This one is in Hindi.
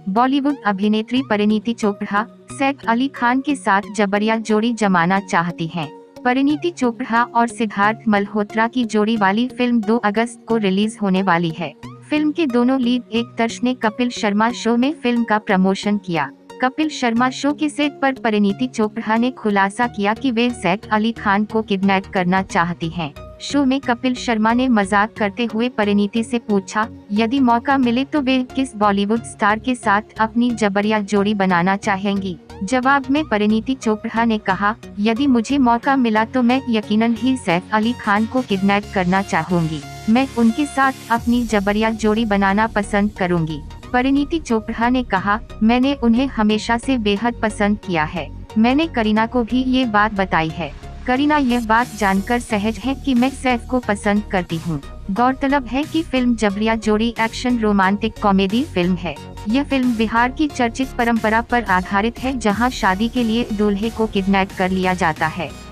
बॉलीवुड अभिनेत्री परिणीति चोपड़ा सैफ अली खान के साथ जबरिया जोड़ी जमाना चाहती हैं। परिणीति चोपड़ा और सिद्धार्थ मल्होत्रा की जोड़ी वाली फिल्म 2 अगस्त को रिलीज होने वाली है। फिल्म के दोनों लीड एक्टर्स ने कपिल शर्मा शो में फिल्म का प्रमोशन किया। कपिल शर्मा शो के सेट पर परिणीति चोपड़ा ने खुलासा किया कि वे सैफ अली खान को किडनैप करना चाहती हैं। शो में कपिल शर्मा ने मजाक करते हुए परिणीति से पूछा, यदि मौका मिले तो वे किस बॉलीवुड स्टार के साथ अपनी जबरिया जोड़ी बनाना चाहेंगी। जवाब में परिणीति चोपड़ा ने कहा, यदि मुझे मौका मिला तो मैं यकीनन ही सैफ अली खान को किडनैप करना चाहूंगी। मैं उनके साथ अपनी जबरिया जोड़ी बनाना पसंद करूंगी। परिणीति चोपड़ा ने कहा, मैंने उन्हें हमेशा से बेहद पसंद किया है। मैंने करीना को भी ये बात बताई है। करीना यह बात जानकर सहज है कि मैं सैफ को पसंद करती हूँ। गौरतलब है कि फिल्म जबरिया जोड़ी एक्शन रोमांटिक कॉमेडी फिल्म है। यह फिल्म बिहार की चर्चित परंपरा पर आधारित है, जहां शादी के लिए दूल्हे को किडनैप कर लिया जाता है।